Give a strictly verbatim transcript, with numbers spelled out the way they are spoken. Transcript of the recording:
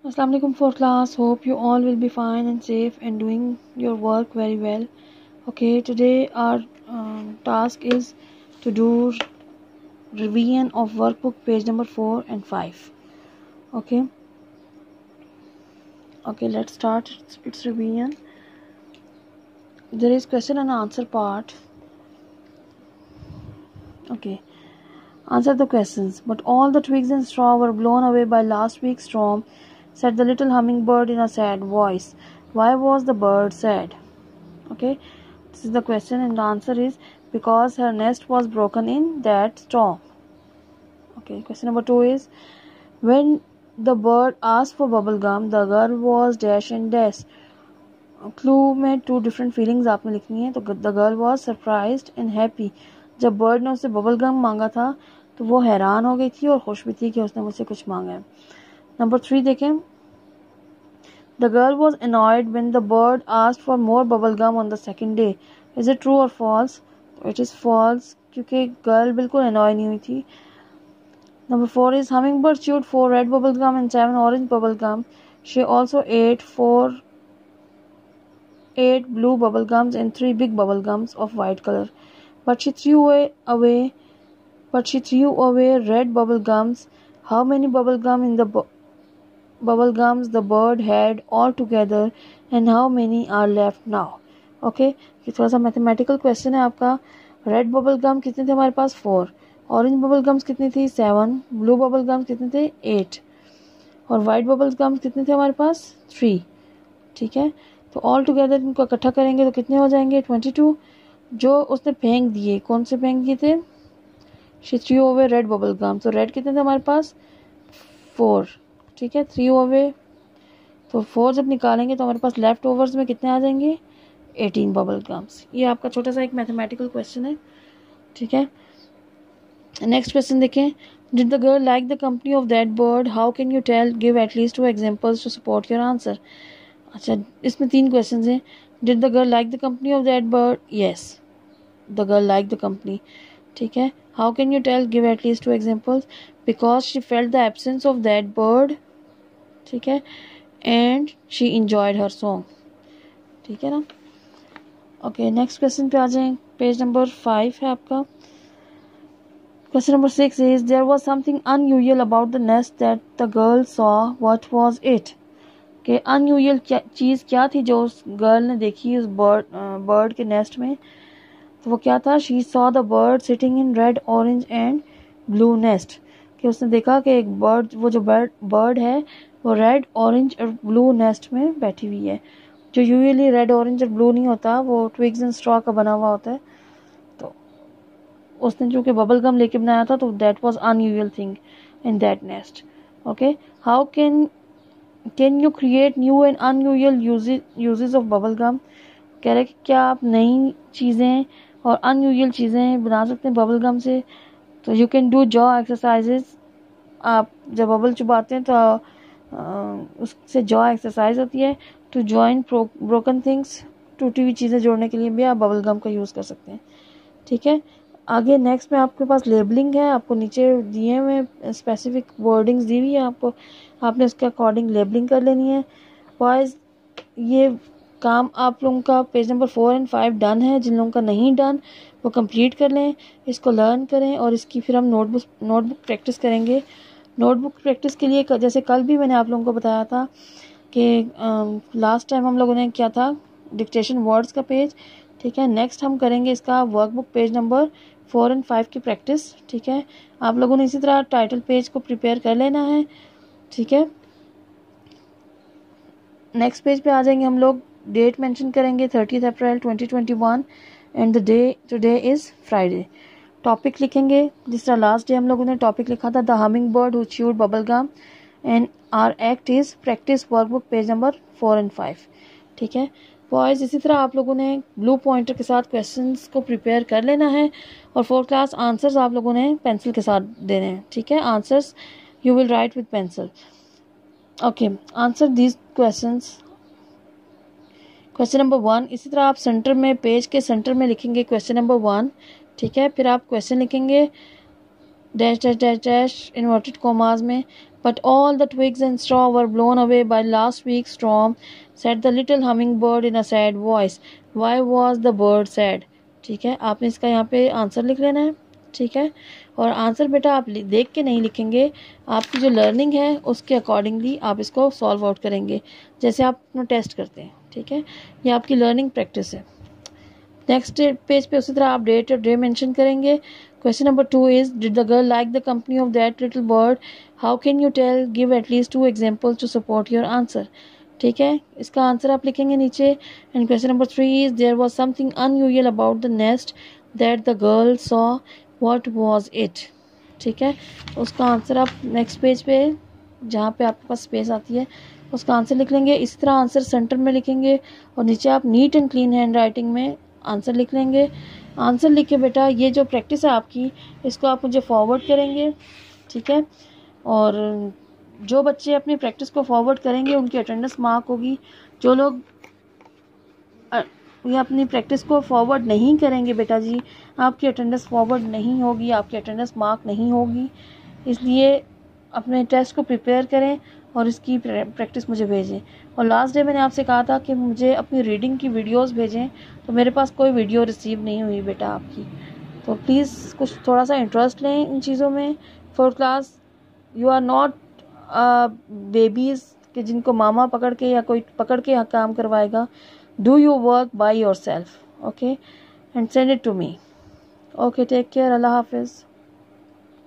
Assalamu alaikum for class. Hope you all will be fine and safe and doing your work very well. Okay, today our um, task is to do revision of workbook page number four and five. Okay. Okay, let's start its, its revision. There is question and answer part. Okay. Answer the questions. But all the twigs and straw were blown away by last week's storm, said the little hummingbird in a sad voice. Why was the bird sad? Okay, this is the question, and the answer is because her nest was broken in that storm. Okay, question number two is when the bird asked for bubble gum, the girl was dash and dash. Clue में two different feelings आपने लिखनी है. तो the girl was surprised and happy. जब bird ने उससे bubble gum मांगा था तो वो हैरान हो गई थी और खुश भी थी कि उसने मुझसे कुछ मांगा है. नंबर थ्री देखें. The girl was annoyed when the bird asked for more bubble gum on the second day. Is it true और फॉल्स? इट इज़ फॉल्स क्योंकि गर्ल बिल्कुल अनॉय नहीं हुई थी. Number four is humming bird chewed four red bubble gum and seven orange bubble gum. She also ate four eight blue bubble gums and three big bubble gums of white color, but she threw away, away but she threw away red bubble gums. How many bubble gum in the bu- bubble gums the bird had altogether and how many are left now? Okay, ये थोड़ा सा mathematical question है आपका. Red bubble गम कितने थे हमारे पास? Four. Orange bubble gums कितनी थी? सेवन. ब्लू बबल गम्स कितने थे? एट. और वाइट बबल गम्स कितने थे हमारे पास? थ्री. ठीक है, तो ऑल टुगेदर इनको इकट्ठा करेंगे तो कितने हो जाएंगे? Twenty two. जो उसने फेंक दिए, कौन से फेंक दिए थे? She threw away red bubble gum. तो रेड कितने थे हमारे पास? फोर. ठीक है, थ्री ओवे. तो फोर जब निकालेंगे तो हमारे पास लेफ्ट ओवर्स में कितने आ जाएंगे? Eighteen bubble gums. ये आपका छोटा सा एक मैथमेटिकल क्वेश्चन है. ठीक है, नेक्स्ट क्वेश्चन देखें. Did the girl like the company of that bird? How can you tell? Give at least two examples to support your answer. अच्छा, इसमें तीन क्वेश्चन हैं. Did the girl like the company of that bird? Yes, the girl like the company. ठीक है, how can you tell? Give at least two examples. Because she felt the absence of that bird. ठीक है, and she enjoyed her song. ठीक है ना. Okay, next question पे आ जाएं. Page number five है आपका. Question number six is there was something unusual about the nest that the girl saw. What was it? कि अनयूजुअल क्या चीज़ क्या थी जो उस गर्ल ने देखी उस बर्ड बर्ड के नेस्ट में. तो वो क्या था? She saw the bird sitting in red orange and blue nest. कि उसने देखा कि एक बर्ड, वो जो बर्ड बर्ड है वो रेड ऑरेंज और ब्लू नेस्ट में बैठी हुई है. जो यूजुअली रेड ऑरेंज और ब्लू नहीं होता, वो ट्विग्स एंड स्ट्रॉ का बना हुआ होता है. तो उसने चूँकि बबल गम लेके बनाया था तो that was unusual thing in that nest. Okay, how can can you create new and unusual uses of bubble gum? कह रहे कि क्या आप नई चीज़ें और अनयूजुअल चीज़ें बना सकते हैं बबल गम से. तो you can do jaw exercises. आप जब बबल चुबाते हैं तो आ, उससे जॉ एक्सरसाइज होती है. टू जॉइन ब्रोकन थिंग्स, टूटी हुई चीज़ें जोड़ने के लिए भी आप बबल गम का यूज़ कर सकते हैं. ठीक है, आगे नेक्स्ट में आपके पास लेबलिंग है. आपको नीचे दिए हुए स्पेसिफिक वर्डिंग्स दी हुई है, आपको आपने उसके अकॉर्डिंग लेबलिंग कर लेनी है. बॉयज़, ये काम आप लोगों का page number four and five done है. जिन लोगों का नहीं डन वो कंप्लीट कर लें, इसको लर्न करें और इसकी फिर हम नोटबुक नोटबुक प्रैक्टिस करेंगे. नोटबुक प्रैक्टिस के लिए जैसे कल भी मैंने आप लोगों को बताया था कि लास्ट टाइम हम लोगों ने क्या था, डिक्टेशन वर्ड्स का पेज. ठीक है, नेक्स्ट हम करेंगे इसका workbook page number four and five की प्रैक्टिस. ठीक है, आप लोगों ने इसी तरह टाइटल पेज को प्रिपेयर कर लेना है. ठीक है, नेक्स्ट पेज पे आ जाएंगे हम लोग. डेट मेंशन करेंगे thirtieth April twenty twenty one and the day today is Friday. Topic लिखेंगे जिस तरह लास्ट डे हम लोगों ने टॉपिक लिखा था, the humming bird who chewed bubble gum, and our act is practice workbook page number four and five. ठीक है बॉयज़, इसी तरह आप लोगों ने ब्लू पॉइंटर के साथ क्वेश्चंस को प्रिपेयर कर लेना है और फोर्थ क्लास आंसर्स आप लोगों ने पेंसिल के साथ देने हैं. ठीक है, answers you will write with pencil. Okay, answer these questions. Question number one, इसी तरह आप सेंटर में, पेज के सेंटर में लिखेंगे क्वेश्चन नंबर वन. ठीक है, फिर आप क्वेश्चन लिखेंगे dash dash dash dash inverted commas में, but all the twigs and straw were blown away by last week's storm, said the little hummingbird in a sad voice. Why was the bird sad? ठीक है, आपने इसका यहाँ पे answer लिख लेना है। ठीक है, और आंसर बेटा आप देख के नहीं लिखेंगे, आपकी जो लर्निंग है उसके अकॉर्डिंगली आप इसको सॉल्व आउट करेंगे, जैसे आप अपना टेस्ट करते हैं। ठीक है, ये आपकी लर्निंग प्रैक्टिस है। नेक्स्ट पेज पे उसी तरह आप डेट और डे मेंशन करेंगे। Question number two is, did the girl like the company of that little bird? How can you tell? Give at least two examples to support your answer. ठीक है, इसका answer आप लिखेंगे नीचे। And question number three is, there was something unusual about the nest that the girl saw, what was it? ठीक है, उसका answer आप नेक्स्ट पेज पे जहाँ पे आपके पास स्पेस आती है उसका आंसर लिख लेंगे। इसी तरह आंसर सेंटर में लिखेंगे और नीचे आप neat and clean handwriting में आंसर लिख लेंगे। आंसर लिख के बेटा ये जो प्रैक्टिस है आपकी, इसको आप मुझे फॉरवर्ड करेंगे। ठीक है, और जो बच्चे अपनी प्रैक्टिस को फॉरवर्ड करेंगे उनकी अटेंडेंस मार्क होगी। जो लोग ये अपनी प्रैक्टिस को फॉरवर्ड नहीं करेंगे बेटा जी, आपकी अटेंडेंस फॉरवर्ड नहीं होगी, आपकी अटेंडेंस मार्क नहीं होगी। इसलिए अपने टेस्ट को प्रिपेयर करें और इसकी प्रैक्टिस मुझे भेजें। और लास्ट डे मैंने आपसे कहा था कि मुझे अपनी रीडिंग की वीडियोस भेजें, तो मेरे पास कोई वीडियो रिसीव नहीं हुई बेटा आपकी। तो प्लीज़ कुछ थोड़ा सा इंटरेस्ट लें इन चीज़ों में। Fourth class, you are not babies कि जिनको मामा पकड़ के या कोई पकड़ के यहाँ काम करवाएगा। Do you work by yourself, okay, and send it to me. Okay, take care, अल्लाह हाफिज़।